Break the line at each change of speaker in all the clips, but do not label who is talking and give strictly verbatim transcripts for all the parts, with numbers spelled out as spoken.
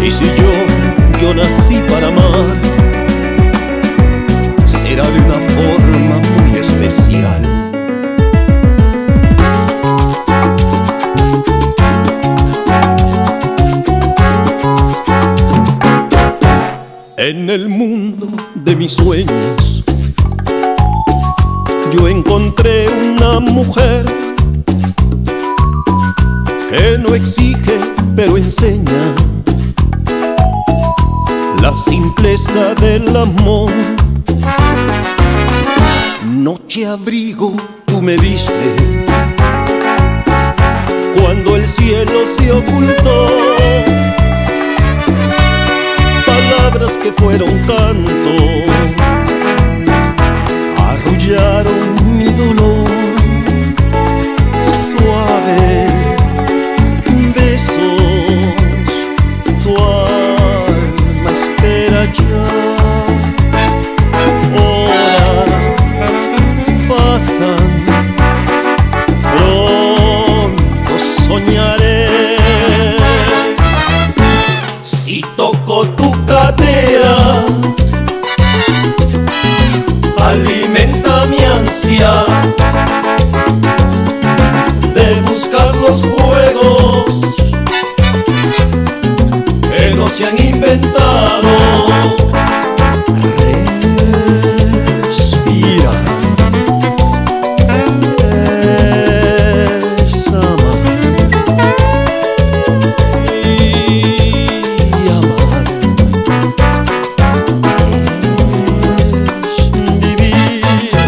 Y si yo, yo nací para amar, será de una forma muy especial. En el mundo de mis sueños yo encontré una mujer que no exige pero enseña la simpleza del amor. Noche abrigo tú me diste cuando el cielo se ocultó, palabras que fueron canto arrullaron mi dolor. Suaves besos, tu alma espera ya. Horas pasan, pronto soñaré. Si toco tu cadera, alimenta mi ansia de buscar los juegos que no se han inventado. Respira, bésame y amar es vivir.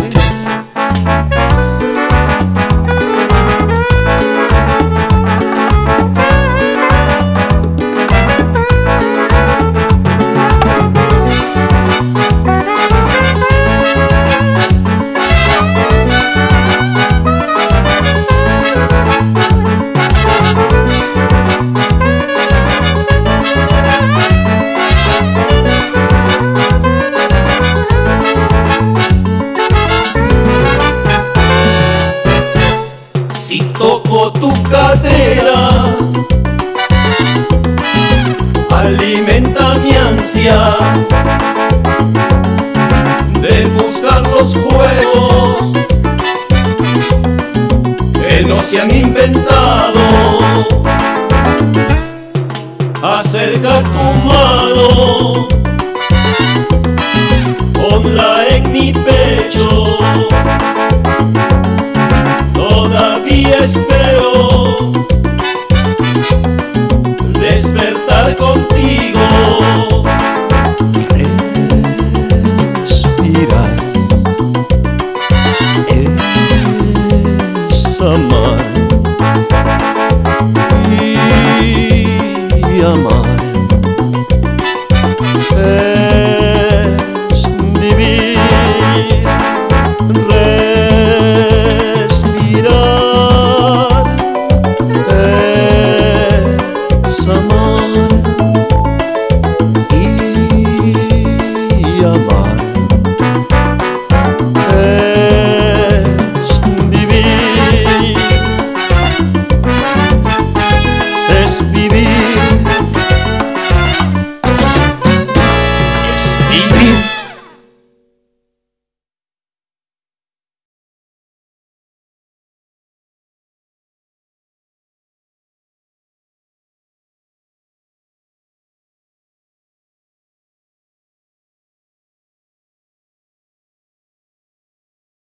Si toco tu cadera, alimenta mi ansia de buscar los juegos que no se han inventado. Acerca tu mano, ponla en mi pecho. Todavía espero despertar contigo. Respirar es amar y amar.